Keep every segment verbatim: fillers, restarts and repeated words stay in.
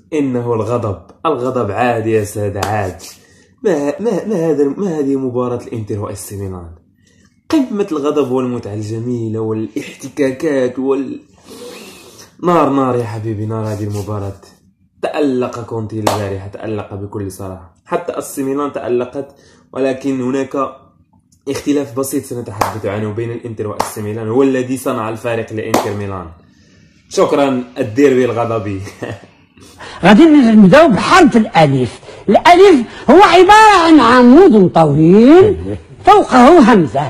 إنه الغضب. الغضب عاد يا سادة، عاد. ما ما ما هذا ما هذه مباراة الإنتر وإس ميلان. قمة الغضب والمتعة الجميلة والاحتكاكات وال نار نار يا حبيبي، نار هذه المباراة. تألق كونتي البارحة، تألق بكل صراحة. حتى إس ميلان تألقت، ولكن هناك اختلاف بسيط سنتحدث عنه بين الإنتر وإس ميلان، هو الذي صنع الفارق لإنتر ميلان. شكرا الديربي الغضبي. غادي نبداو بحرف الألف. الألف هو عبارة عن عمود طويل فوقه همزة.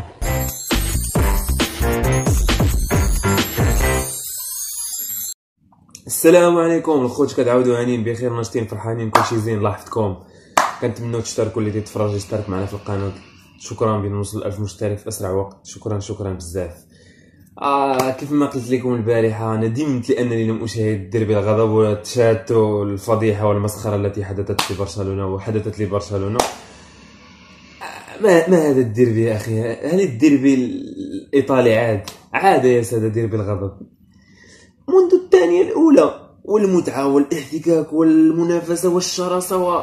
السلام عليكم الخوت، كتعاودوا هانيين بخير، ناشطين فرحانين، كلشي زين. الله يحفظكم. كنتمنوا تشتركوا اللي تتفرج يشترك معنا في القناه. شكرا بين نوصل ألف مشترك في اسرع وقت. شكرا شكرا بزاف. آه كيف ما قلت لكم البارحه، ندمت لانني لم اشاهد ديربي الغضب والتشات والفضيحه والمسخره التي حدثت لبرشلونه وحدثت لبرشلونه. آه ما ما هذا الديربي يا اخي؟ هل الديربي الايطالي عاد عاد يا ساده ديربي الغضب منذ الثانيه الاولى، والمتعه والاحتكاك والمنافسه والشراسه و...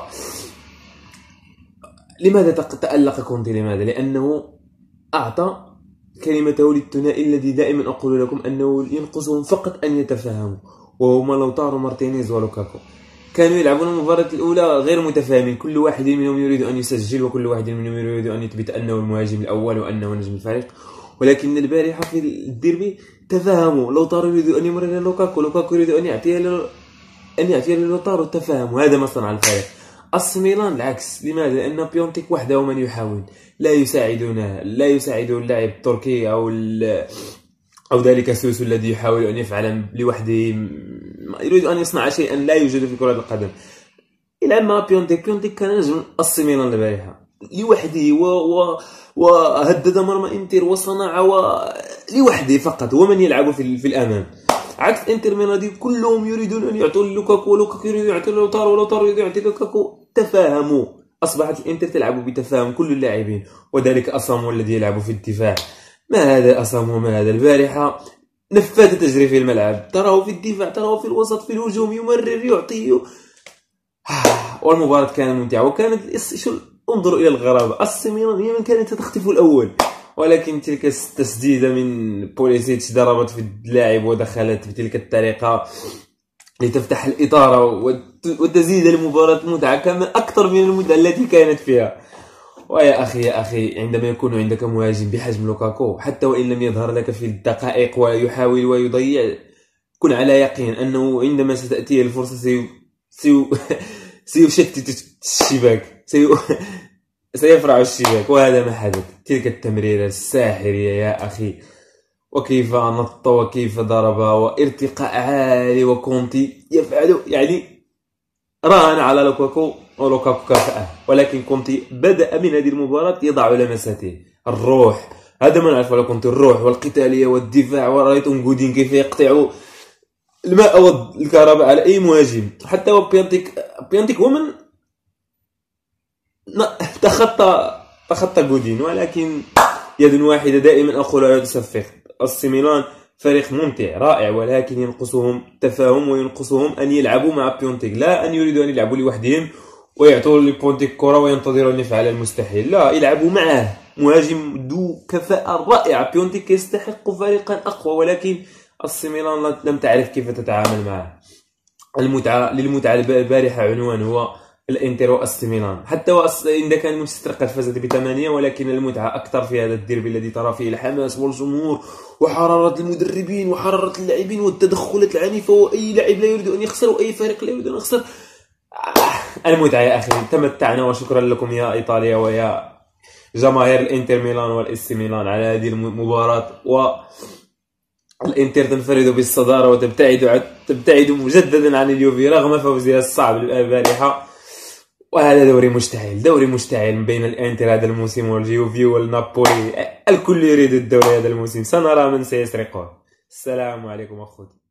لماذا تألق كونتي؟ لماذا؟ لأنه أعطى كلمته للثنائي الذي دائما أقول لكم أنه ينقصهم فقط أن يتفاهموا، وهما لوتارو مارتينيز ولوكاكو. كانوا يلعبون المباراة الأولى غير متفاهمين، كل واحد منهم يريد أن يسجل، وكل واحد منهم يريد أن يثبت أنه المهاجم الأول وأنه نجم الفريق. ولكن البارحة في الديربي تفاهموا، لوتارو يريد أن يمرر لوكاكو، لوكاكو يريد أن يعطيه أن يعطيه لوتارو، تفاهموا. هذا ما صنع الفريق. إس ميلان العكس. لماذا؟ لأن بيونتيك وحده من يحاول، لا يساعدونه، لا يساعده اللاعب التركي أو أو ذلك سوسو الذي يحاول أن يفعل لوحده، يريد أن يصنع شيئا لا يوجد في كرة القدم. يلعب مع بيونتيك. بيونتيك كان نجم إس ميلان البارحة لوحده، و... و... وهدد مرمى إنتر وصنع و... لوحده فقط، ومن يلعب في, في الأمام. عكس انتر ميلان كلهم يريدون ان يعطوا لوكاكو، ولوكاكو يريد يعطي لوتارو، ولوتارو يريد يعطي لوكاكو. تفاهموا. اصبحت الانتر تلعب بتفاهم كل اللاعبين، وذلك اسامو الذي يلعب في الدفاع. ما هذا اسامو؟ ما هذا؟ البارحه نفاذ تجري في الملعب، تراه في الدفاع، تراه في الوسط، في الهجوم، يمرر، يعطي. والمباراه كانت ممتعه، وكانت انظروا الى الغرابه، إس ميلان هي من كانت تخطف الاول، ولكن تلك التسديدة من بوليسيتش ضربت في اللاعب ودخلت بتلك الطريقة لتفتح الإطارة وتزيد المباراة متعة كما أكثر من المتعة التي كانت فيها. ويا أخي يا أخي، عندما يكون عندك مهاجم بحجم لوكاكو، حتى وإن لم يظهر لك في الدقائق ويحاول ويضيع، كن على يقين أنه عندما ستأتيه الفرصة سي... سي... سيشتت الشباك، سي... سيفرع الشباك. وهذا ما حدث. تلك التمريرة الساحرية يا أخي، وكيف نط وكيف ضرب، وارتقاء عالي، وكونتي يفعل يعني راهن على لوكاكو، ولوكاكو كافأه. ولكن كونتي بدأ من هذه المباراة يضع لمساته، الروح. هذا ما نعرف على كونتي، الروح والقتالية والدفاع. ورأيتم جودين كيف يقطع الماء والكهرباء على أي مهاجم. حتى بيانتيك بيانتيك هو من تخطى تخطى جودين، ولكن يد واحدة دائما أقول لا تصفق. إس ميلان فريق ممتع رائع، ولكن ينقصهم تفاهم، وينقصهم أن يلعبوا مع بيونتيك، لا أن يريدوا أن يلعبوا لوحدهم ويعطوا لبيونتيك كرة وينتظروا أن يفعل المستحيل. لا، يلعبوا معه، مهاجم ذو كفاءة رائعة. بيونتيك يستحق فريقا أقوى، ولكن إس ميلان لم تعرف كيف تتعامل معه. المتعة للمتعة البارحة عنوان هو الانتر وإس ميلان. حتى إذا كان مانشستر قد فازت بثمانية، ولكن المتعة أكثر في هذا الديربي الذي ترى فيه الحماس والجمهور وحرارة المدربين وحرارة اللاعبين والتدخلات العنيفة، وأي لاعب لا يريد أن يخسر، وأي فريق لا يريد أن يخسر. المتعة يا أخي. تمتعنا، وشكرا لكم يا إيطاليا ويا جماهير الانتر ميلان والإس ميلان على هذه المباراة. و الانتر تنفرد بالصدارة وتبتعد تبتعد مجددا عن اليوفي رغم فوزها الصعب البارحة. وهذا دوري مشتعل، دوري مشتعل بين الانتر هذا الموسم واليوفي والنابولي. الكل يريد الدوري هذا الموسم، سنرى من سيسرقه. السلام عليكم أخوتي.